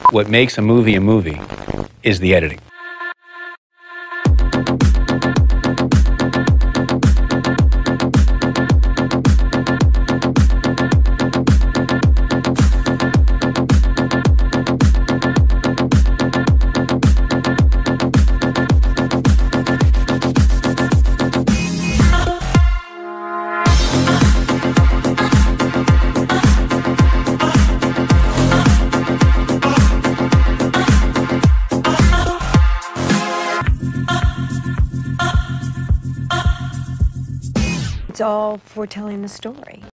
What makes a movie is the editing. It's all foretelling the story.